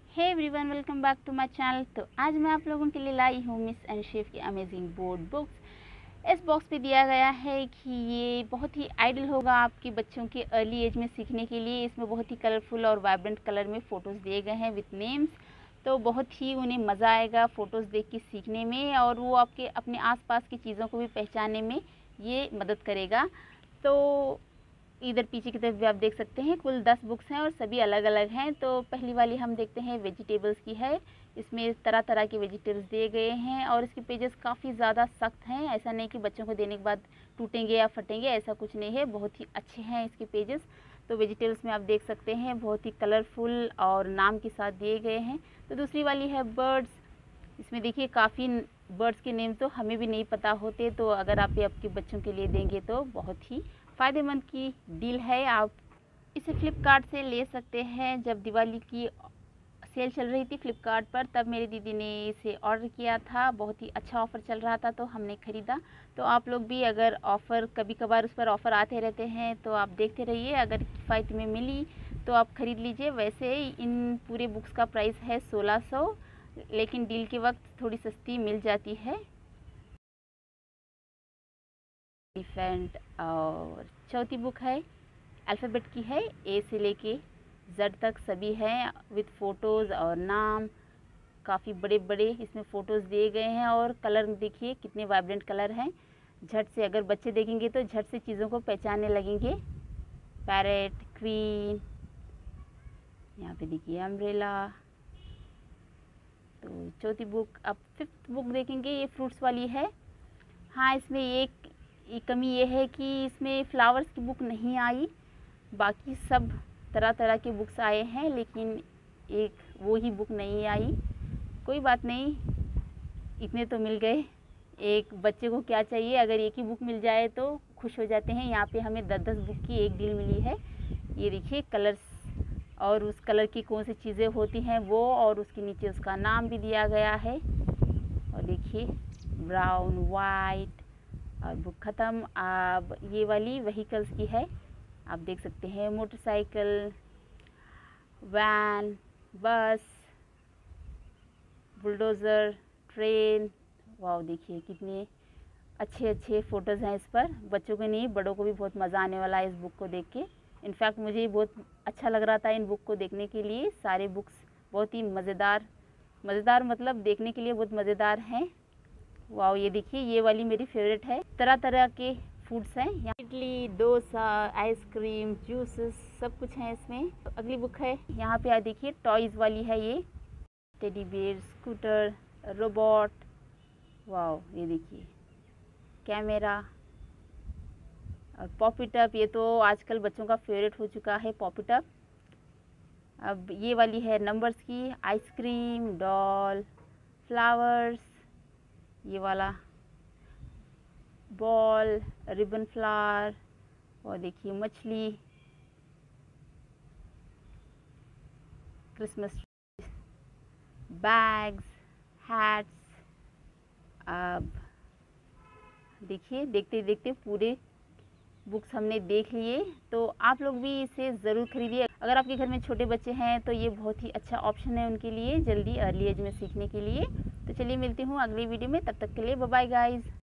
Hey everyone, welcome back to my channel. तो आज मैं आप लोगों के लिए लाई हूँ मिस एंड शेफ की अमेजिंग बोर्ड बुक्स। इस बॉक्स पे दिया गया है कि ये बहुत ही आइडियल होगा आपके बच्चों के अर्ली एज में सीखने के लिए। इसमें बहुत ही कलरफुल और वाइब्रेंट कलर में फ़ोटोज़ दिए गए हैं विथ नेम्स, तो बहुत ही उन्हें मज़ा आएगा फ़ोटोज़ देख के सीखने में, और वो आपके अपने आसपास की चीज़ों को भी पहचानने में ये मदद करेगा। तो इधर पीछे की तरफ भी आप देख सकते हैं कुल 10 बुक्स हैं और सभी अलग अलग हैं। तो पहली वाली हम देखते हैं वेजिटेबल्स की है। इसमें तरह तरह के वेजिटेबल्स दिए गए हैं और इसके पेजेस काफ़ी ज़्यादा सख्त हैं। ऐसा नहीं कि बच्चों को देने के बाद टूटेंगे या फटेंगे, ऐसा कुछ नहीं है, बहुत ही अच्छे हैं इसके पेजेस। तो वेजिटेबल्स में आप देख सकते हैं बहुत ही कलरफुल और नाम के साथ दिए गए हैं। तो दूसरी वाली है बर्ड्स। इसमें देखिए काफ़ी बर्ड्स के नेम तो हमें भी नहीं पता होते, तो अगर आप ये आपके बच्चों के लिए देंगे तो बहुत ही फ़ायदेमंद की डील है। आप इसे फ़्लिपकार्ट से ले सकते हैं। जब दिवाली की सेल चल रही थी फ़्लिपकार्ट पर, तब मेरी दीदी ने इसे ऑर्डर किया था। बहुत ही अच्छा ऑफ़र चल रहा था तो हमने ख़रीदा। तो आप लोग भी अगर ऑफ़र कभी कभार उस पर ऑफ़र आते रहते हैं तो आप देखते रहिए, अगर किफ़ायत में मिली तो आप ख़रीद लीजिए। वैसे इन पूरे बुक्स का प्राइस है 1600, लेकिन डील के वक्त थोड़ी सस्ती मिल जाती है। एलिफेंट। और चौथी बुक है अल्फ़ाबेट की है, ए से लेके जेड तक सभी हैं विथ फ़ोटोज़ और नाम। काफ़ी बड़े बड़े इसमें फ़ोटोज़ दिए गए हैं और कलर देखिए कितने वाइब्रेंट कलर हैं। झट से अगर बच्चे देखेंगे तो झट से चीज़ों को पहचानने लगेंगे। पैरेट, क्वीन, यहाँ पे देखिए अम्ब्रेला। तो चौथी बुक। अब फिफ्थ बुक देखेंगे, ये फ्रूट्स वाली है। हाँ, इसमें एक कमी ये है कि इसमें फ्लावर्स की बुक नहीं आई। बाकी सब तरह तरह के बुक्स आए हैं, लेकिन एक वो ही बुक नहीं आई। कोई बात नहीं, इतने तो मिल गए। एक बच्चे को क्या चाहिए, अगर एक ही बुक मिल जाए तो खुश हो जाते हैं। यहाँ पे हमें 10-10 बुक की एक डील मिली है। ये देखिए कलर्स और उस कलर की कौन सी चीज़ें होती हैं वो, और उसके नीचे उसका नाम भी दिया गया है। और देखिए ब्राउन, वाइट। और बुक ख़त्म। अब ये वाली व्हीकल्स की है। आप देख सकते हैं motorcycle, van, bus, bulldozer, train. वाह, देखिए कितने अच्छे अच्छे फ़ोटोज़ हैं इस पर। बच्चों को नहीं, बड़ों को भी बहुत मज़ा आने वाला है इस बुक को देख के। इनफैक्ट मुझे बहुत अच्छा लग रहा था इन बुक को देखने के लिए। सारे बुक्स बहुत ही मज़ेदार मतलब देखने के लिए बहुत मज़ेदार हैं। वाह, ये देखिए ये वाली मेरी फेवरेट है। तरह तरह के फूड्स हैं यहाँ, इडली, डोसा, आइसक्रीम, जूसेस, सब कुछ है इसमें। तो अगली बुक है, यहाँ पे आप देखिए टॉयज़ वाली है ये। Teddy bear, scooter, robot. वाह, ये देखिए कैमरा और पॉपिटअप। ये तो आजकल बच्चों का फेवरेट हो चुका है पॉपिटअप। अब ये वाली है नंबर्स की, आइसक्रीम, डॉल, फ्लावर्स, ये वाला बॉल, रिबन फ्लावर, और देखिए मछली, क्रिसमस, बैग्स, हैट्स। अब देखिए देखते देखते पूरे बुक्स हमने देख लिए। तो आप लोग भी इसे ज़रूर खरीदिए। अगर आपके घर में छोटे बच्चे हैं तो ये बहुत ही अच्छा ऑप्शन है उनके लिए जल्दी अर्ली एज में सीखने के लिए। तो चलिए मिलती हूँ अगली वीडियो में, तब तक के लिए बाय बाय गाइज़।